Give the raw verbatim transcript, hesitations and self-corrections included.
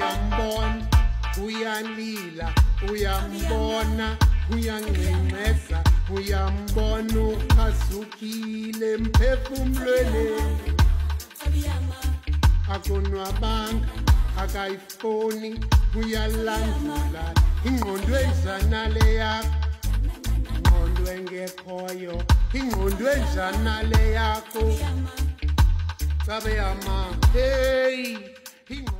uyambona uyanlila uyambona uyanqinqeza uyambona ukhasukile mphefumlweni akonwabanga akayifoni uyalandula ingqondo enjani yakho ingqondo engekhoyo ingqondo enjani yakho Sabeyama hey